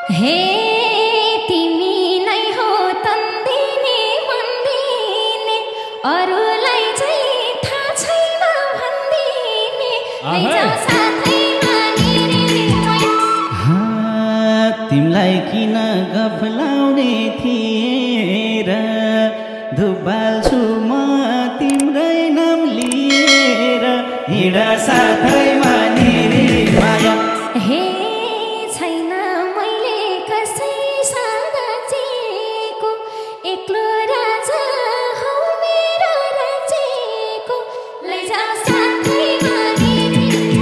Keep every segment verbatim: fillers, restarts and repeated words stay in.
हे तिमी नै हो तन्दिने भन्दिने अरूलाई चाहिँ थाहा छैन भन्दिने लैजाऊ साथैमा निरे तिमीलाई किन गफलाउने थिए र धुबाल्छु म तिम्रै नाम लिएर हिँड साथैमा निरे माया हे छैन मैले कसैसँग चिएको एक्लो राजा हौ मेरो राज्यको लैजाऊ साथैमा निरे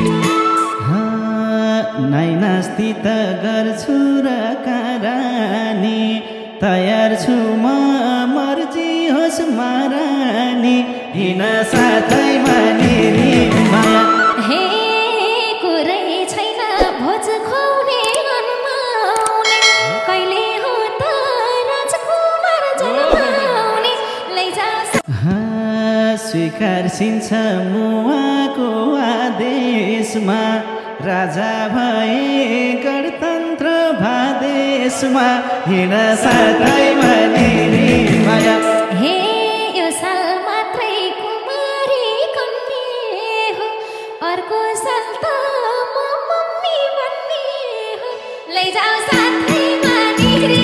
नाइ नास्ति त गर्छु र कारानी तयार छु म मर्जी होस् मारानी हिँड साथैमा निरे माया हे कुरै छैन भोज खुवाउने अनुमाउने कहिले हो त राजकुमार जन्माउने लैजाऊ स्वीकार्सिन्छ मुवाको आदेशमा राजा भए गणतन्त्र भादेशमा हिँड साथैमा निरे माया हे यो साल मात्रै कुमारी कन्ने हो अर्को साल त म मम्मी भन्ने हो लैजाऊ साथैमा निरे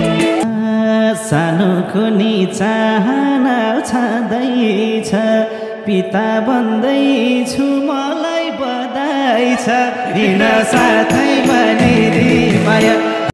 सानोको नि चाहना छँदैछ पिता बन्दैछु मलाई बधाई छ हिँड साथैमा निरे माया